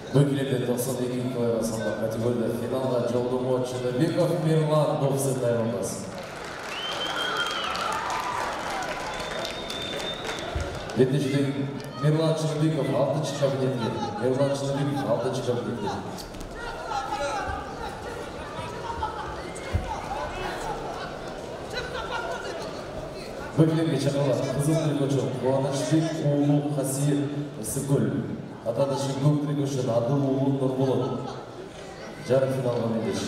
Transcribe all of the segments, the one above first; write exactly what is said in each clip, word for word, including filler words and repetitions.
Bökülerde doksan iki kilogram salmak kategoride finalda Joldomo Çınarбеков Мирлан Довсы тайвандас. Бетнежден Мирлан Çınarбеков алтынчы кабинетке, Мирлан Çınarбеков алтынчы кабинетке. Bökülerde çakalar, Kızıl Trikoçu, Кубанычбек Oğlu Хасиев Сыкөл. Атанышы көк трикошын Адыл Улы Нұрболот. Жарым финалға медеш.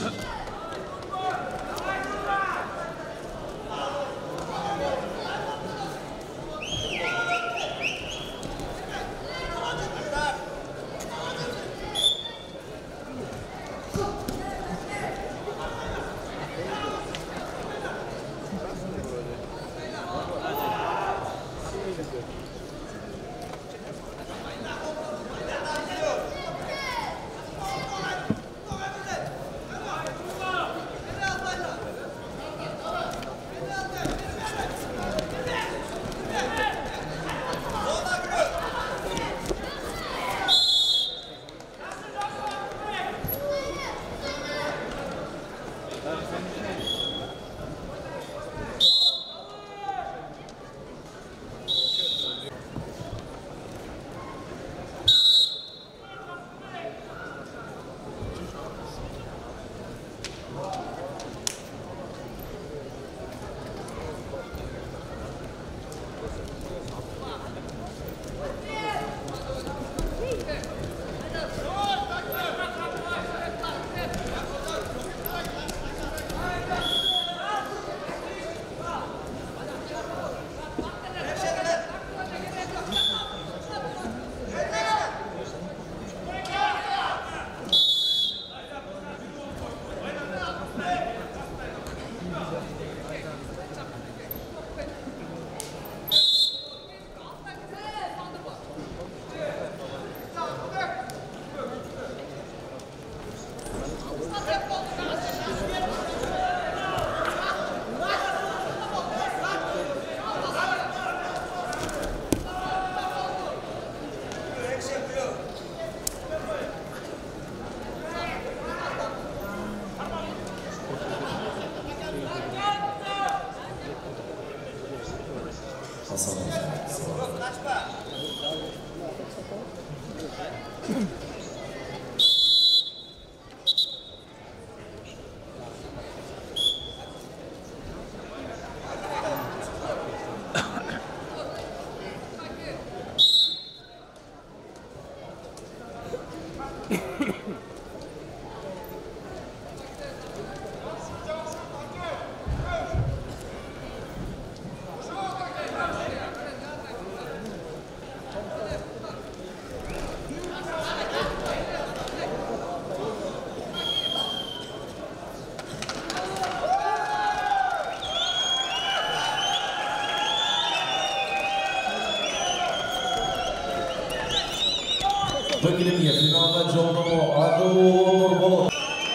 Bökülümge finalda Joldomo Adıl Улы Нұрболот.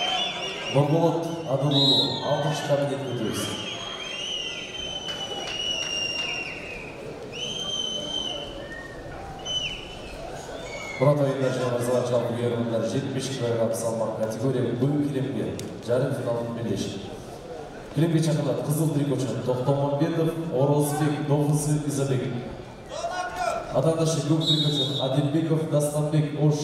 Нұрболот Адыл Улы алтынчы кабинет көтерісі. Мұрат ойындар жаңазыға жалпы ерімдер жетпіс килограмм салмақ категория Бөкілімге жарым финалын белеші. Кілемге чақылады Қызыл Трикочы Тоқтамамбетов, Орозбек, Довысы Изабек. Атанышы көк трикочы Адилбеков, Дастанбек, Ош.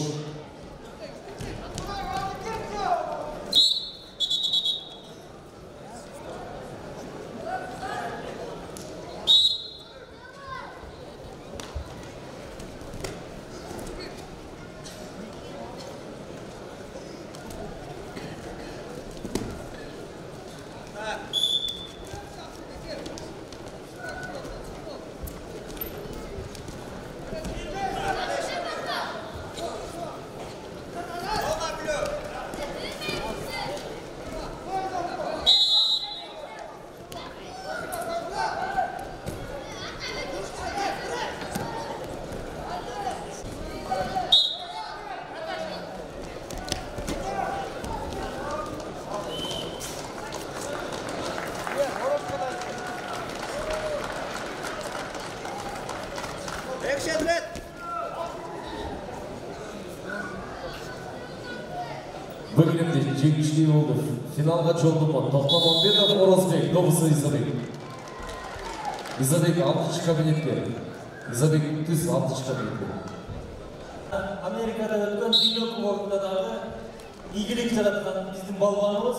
жеңишli болду. Финалга жолдомо Токтомонбетов, Орозбек, добусу Изабек. Изабек алтынчы кабинетке. Изабек түз алтынчы кабинетке. Америкада өткөн дүйнө кубогунда дагы ийгилик жараткан биздин балбаныбыз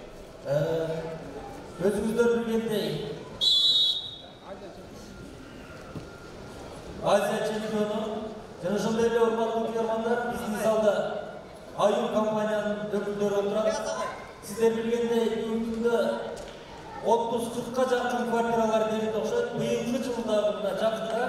өзүңүздөр билгендей Азия чемпиону жана ошондой эле урматтуу көрөрмандар, биздин залда Аюн компаниянын өкүлдөрү отурат. Сиздер билгендей бүгүндө отуз кыркка жакын квартиралар берилди окшойт. Быйылкы жылда мына жакында